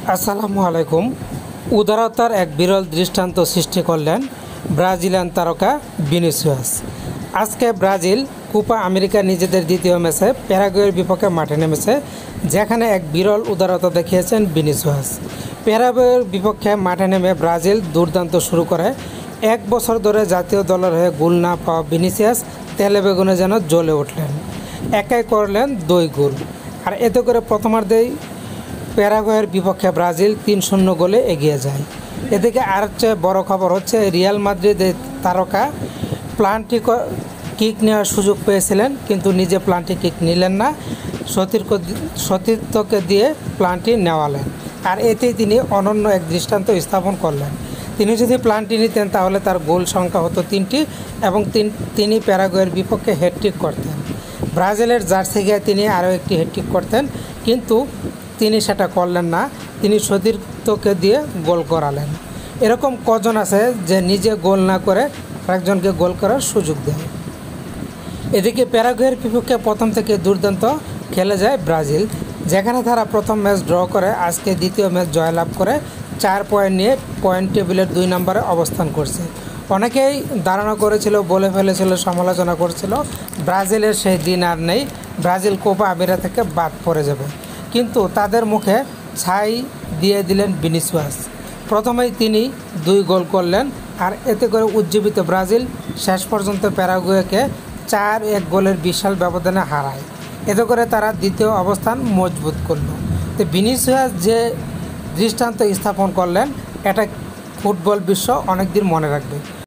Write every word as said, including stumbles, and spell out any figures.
আসসালামু আলাইকুম। উদারতার এক বিরল দৃষ্টান্ত সৃষ্টি করলেন ব্রাজিলিয়ান তারকা ভিনিসিয়াস। আজকে ব্রাজিল কোপা আমেরিকা নিজেদের দ্বিতীয় ম্যাচে প্যারাগুয়ের বিপক্ষে মাঠে নেমেছে, যেখানে এক বিরল উদারতা দেখিয়েছেন ভিনিসিয়াস। প্যারাগুয়ের বিপক্ষে মাঠে নেমে ব্রাজিল দুর্দান্ত শুরু করে। এক বছর ধরে জাতীয় দলের হয়ে গোল না পাওয়া ভিনিসিয়াস তেলে বেগুনে যেন জ্বলে উঠলেন। একাই করলেন দুই গোল, আর এতে করে প্রথমার্ধেই প্যারাগুয়ের বিপক্ষে ব্রাজিল তিন শূন্য গোলে এগিয়ে যায়। এদিকে আর চেয়ে বড় খবর হচ্ছে রিয়াল মাদ্রিদের তারকা প্লান্টি কিক নেওয়ার সুযোগ পেয়েছিলেন, কিন্তু নিজে প্লান্টি কিক নিলেন না, সতীর্থ সতীর্থকে দিয়ে প্লান্টি নেওয়ালেন। আর এতেই তিনি অনন্য এক দৃষ্টান্ত স্থাপন করলেন। তিনি যদি প্লান্টি নিতেন তাহলে তার গোল সংখ্যা হতো তিনটি এবং তিনি প্যারাগুয়ের বিপক্ষে হ্যাটট্রিক করতেন। ব্রাজিলের জার্সি গায়ে তিনি আরও একটি হ্যাটট্রিক করতেন, কিন্তু তিনি সেটা করলেন না, তিনি সতীর্থকে দিয়ে গোল করালেন। এরকম কজন আছে যে নিজে গোল না করে একজনকে গোল করার সুযোগ দেয়। এদিকে প্যারাগুয়ের বিপক্ষে প্রথম থেকে দুর্দান্ত খেলে যায় ব্রাজিল, যেখানে তারা প্রথম ম্যাচ ড্র করে আজকে দ্বিতীয় ম্যাচ জয়লাভ করে চার পয়েন্ট নিয়ে পয়েন্ট টেবিলের দুই নম্বরে অবস্থান করছে। অনেকেই ধারণা করেছিল, বলে ফেলেছিল, সমালোচনা করছিল ব্রাজিলের সেই দিন আর নেই, ব্রাজিল কোপা আমেরিকা থেকে বাদ পড়ে যাবে। কিন্তু তাদের মুখে ছাই দিয়ে দিলেন ভিনিসিয়াস। প্রথমেই তিনি দুই গোল করলেন, আর এতে করে উজ্জীবিত ব্রাজিল শেষ পর্যন্ত প্যারাগুয়েকে চার এক গোলের বিশাল ব্যবধানে হারায়। এতে করে তারা দ্বিতীয় অবস্থান মজবুত করল। তো ভিনিসিয়াস যে দৃষ্টান্ত স্থাপন করলেন, এটা ফুটবল বিশ্ব অনেক দিন মনে রাখবে।